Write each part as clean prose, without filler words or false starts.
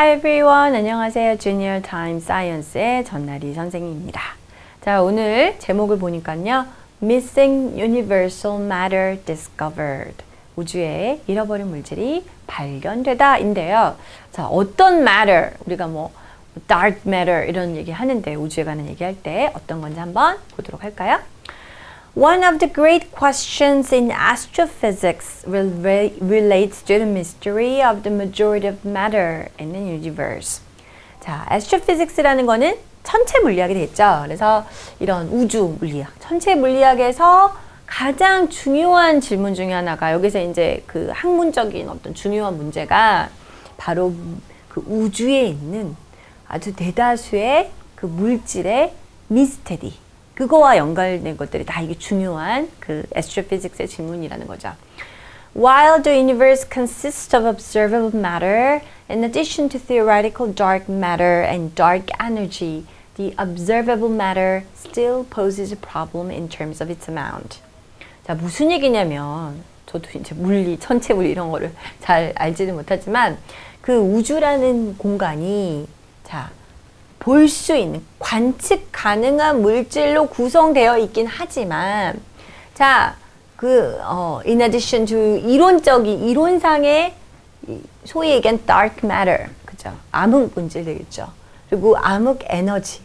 Hi everyone. 안녕하세요. Junior Time Science의 전나리 선생님입니다. 자, 오늘 제목을 보니까요. Missing Universal Matter Discovered. 우주에 잃어버린 물질이 발견되다 인데요. 자, 어떤 matter, 우리가 뭐 dark matter 이런 얘기 하는데 우주에 관한 얘기할 때 어떤 건지 한번 보도록 할까요? One of the great questions in astrophysics relates to the mystery of the majority of matter in the universe. 자, astrophysics라는 거는 천체 물리학이 되겠죠. 그래서 이런 우주 물리학, 천체 물리학에서 가장 중요한 질문 중에 하나가 여기서 이제 그 학문적인 어떤 중요한 문제가 바로 그 우주에 있는 아주 대다수의 그 물질의 미스테리, 그거와 연관된 것들이 다 이게 중요한 그 astrophysics의 질문이라는 거죠. While the universe consists of observable matter, in addition to theoretical dark matter and dark energy, the observable matter still poses a problem in terms of its amount. 자, 무슨 얘기냐면, 저도 이제 물리, 천체 물리 이런 거를 잘 알지는 못하지만, 그 우주라는 공간이, 자, 볼 수 있는, 관측 가능한 물질로 구성되어 있긴 하지만, 자, in addition to 이론상의 소위 얘기한 dark matter, 그죠? 암흑 물질 되겠죠. 그리고 암흑 에너지에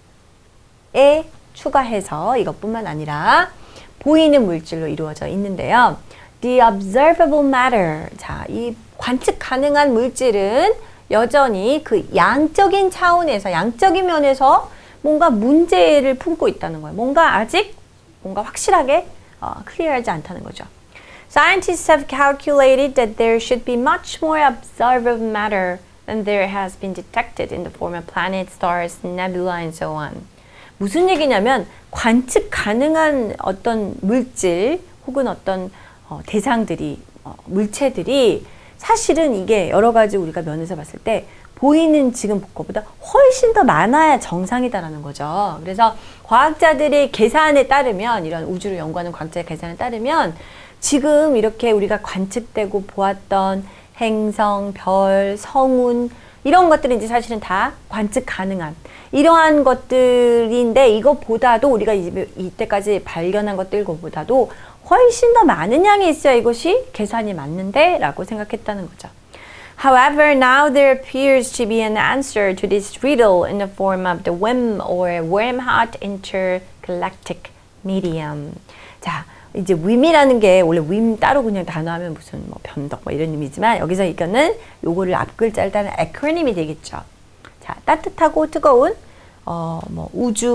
추가해서 이것뿐만 아니라 보이는 물질로 이루어져 있는데요. The observable matter, 자, 이 관측 가능한 물질은 여전히 그 양적인 차원에서, 양적인 면에서 뭔가 문제를 품고 있다는 거예요. 뭔가 확실하게 클리어하지 않다는 거죠. Scientists have calculated that there should be much more observable matter than there has been detected in the form of planets, stars, nebula, and so on. 무슨 얘기냐면 관측 가능한 어떤 물질 혹은 어떤 대상들이, 물체들이 사실은 이게 여러 가지 우리가 면에서 봤을 때 보이는 지금 것보다 훨씬 더 많아야 정상이다라는 거죠. 그래서 과학자들의 계산에 따르면, 이런 우주를 연구하는 과학자의 계산에 따르면 지금 이렇게 우리가 관측되고 보았던 행성, 별, 성운 이런 것들은 이제 사실은 다 관측 가능한 이러한 것들인데, 이것보다도 우리가 이때까지 발견한 것들보다도 훨씬 더 많은 양이 있어야 이것이 계산이 맞는데 라고 생각했다는 거죠. However, now there appears to be an answer to this riddle in the form of the WIM or worm-hot intergalactic medium. 자, 이제 WIM이라는 게 원래 WIM 따로 그냥 단어하면 무슨 뭐 변덕 뭐 이런 의미지만 여기서 이거는 요거를 앞글자를 따는 에크로님이 되겠죠. 자, 따뜻하고 뜨거운 뭐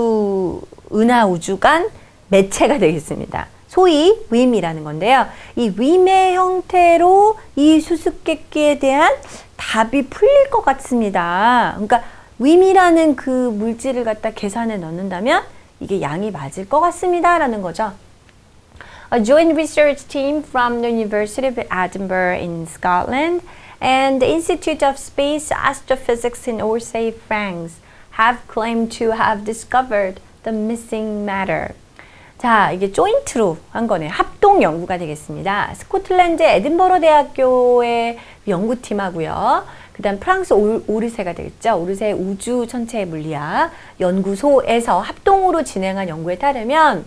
은하 우주간 매체가 되겠습니다. 소위 WIM이라는 건데요. 이 WIM의 형태로 이 수수께끼에 대한 답이 풀릴 것 같습니다. 그러니까 WIM이라는 그 물질을 갖다 계산에 넣는다면 이게 양이 맞을 것 같습니다 라는 거죠. A joint research team from the University of Edinburgh in Scotland and the Institute of Space Astrophysics in Orsay, France have claimed to have discovered the missing matter. 자, 이게 조인트로 한 거네요. 합동 연구가 되겠습니다. 스코틀랜드 에든버러 대학교의 연구팀하고요. 그 다음 프랑스 오르세가 되겠죠. 오르세 우주 천체 물리학 연구소에서 합동으로 진행한 연구에 따르면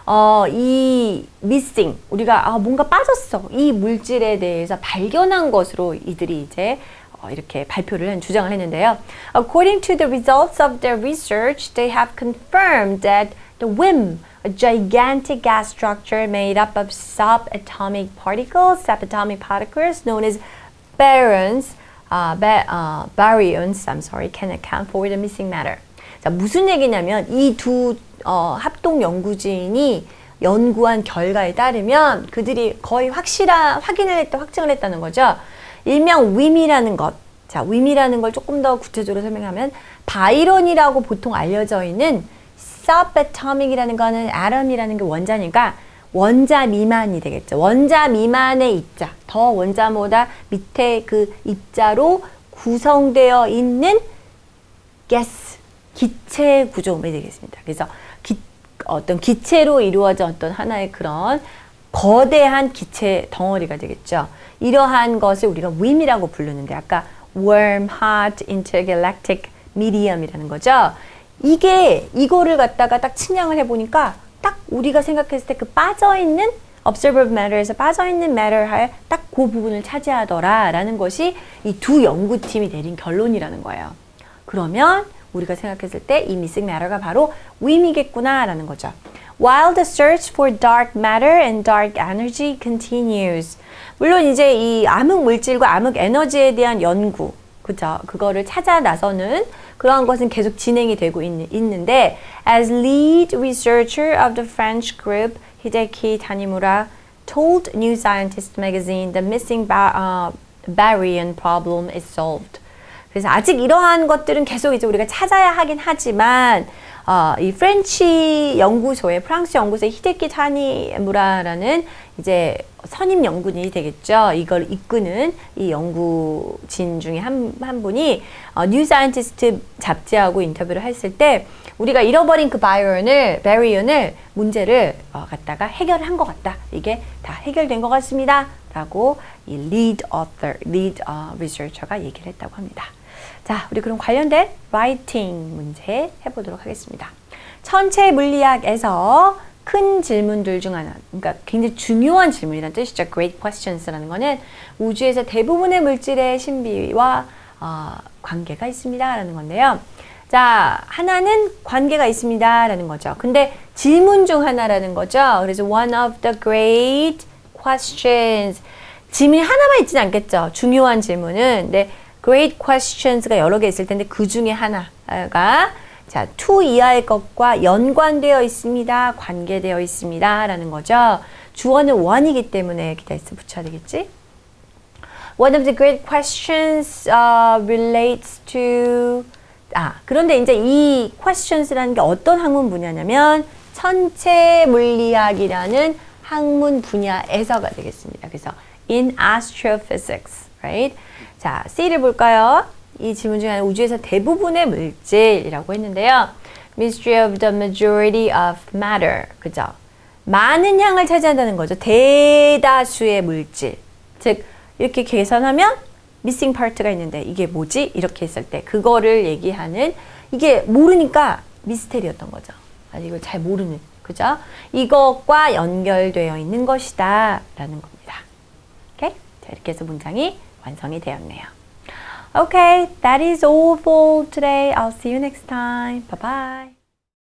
이 missing, 우리가 뭔가 빠졌어. 이 물질에 대해서 발견한 것으로 이들이 이제 이렇게 주장을 했는데요. According to the results of their research, they have confirmed that the WIM, a gigantic gas structure made up of subatomic particles known as baryons, can account for the missing matter. 자, 무슨 얘기냐면 이 두 합동 연구진이 연구한 결과에 따르면 그들이 거의 확증을 했다는 거죠. 일명 WIM이라는 것. 자, WIM이라는 걸 조금 더 구체적으로 설명하면 바이론이라고 보통 알려져 있는 subatomic이라는 거는 atom이라는 게 원자니까 원자 미만이 되겠죠. 원자 미만의 입자, 더 원자보다 밑에 그 입자로 구성되어 있는 가스, 기체 구조물이 되겠습니다. 그래서 어떤 기체로 이루어진 어떤 하나의 그런 거대한 기체 덩어리가 되겠죠. 이러한 것을 우리가 WIM이라고 부르는데 아까 warm, hot, intergalactic medium이라는 거죠. 이거를 갖다가 딱 측량을 해보니까 딱 우리가 생각했을 때 그 빠져있는 observable matter에서 빠져있는 matter의 딱 그 부분을 차지하더라라는 것이 이 두 연구팀이 내린 결론이라는 거예요. 그러면 우리가 생각했을 때 이 missing matter가 바로 윈이겠구나라는 거죠. While the search for dark matter and dark energy continues. 물론 이제 이 암흑 물질과 암흑 에너지에 대한 연구, 그죠? 그거를 찾아 나서는 그러한 것은 계속 진행이 되고 있는데 as lead researcher of the French group Hideki Tanimura told New Scientist magazine the missing baryon problem is solved. 그래서 아직 이러한 것들은 계속 이제 우리가 찾아야 하긴 하지만 이 프렌치 연구소의 프랑스 연구소의 히데키 타니무라라는 이제 선임 연구진이 되겠죠. 이걸 이끄는 이 연구진 중에 한 분이 뉴 사이언티스트 잡지하고 인터뷰를 했을 때 우리가 잃어버린 그 바리온을 문제를 갖다가 해결한 것 같다. 이게 다 해결된 것 같습니다. 라고 이 lead researcher가 얘기를 했다고 합니다. 자, 우리 그럼 관련된 writing 문제 해보도록 하겠습니다. 천체 물리학에서 큰 질문들 중 하나, 그러니까 굉장히 중요한 질문이라는 뜻이죠. Great questions라는 거는 우주에서 대부분의 물질의 신비와 관계가 있습니다. 라는 건데요. 자, 하나는 관계가 있습니다. 라는 거죠. 근데 질문 중 하나라는 거죠. 그래서 one of the great questions. 질문이 하나만 있지는 않겠죠. 중요한 질문은. 근데 great questions가 여러 개 있을 텐데 그 중에 하나가 자, to 이하의 것과 연관되어 있습니다. 관계되어 있습니다. 라는 거죠. 주어는 one이기 때문에 여기다 S 붙여야 되겠지? One of the great questions relates to 그런데 이제 이 questions라는 게 어떤 학문 분야냐면 천체 물리학이라는 학문 분야에서가 되겠습니다. 그래서 in astrophysics, right? 자, C를 볼까요? 이 질문 중에 하나 우주에서 대부분의 물질이라고 했는데요. Mystery of the majority of matter. 그죠? 많은 양을 차지한다는 거죠. 대다수의 물질. 즉, 이렇게 계산하면 missing part가 있는데 이게 뭐지? 이렇게 했을 때 그거를 얘기하는 이게 모르니까 미스테리였던 거죠. 아니, 이걸 잘 모르는. 그죠? 이것과 연결되어 있는 것이다. 라는 겁니다. 오케이? 자, 이렇게 해서 문장이 완성이 되었네요. Okay, that is all for today. I'll see you next time. Bye-bye.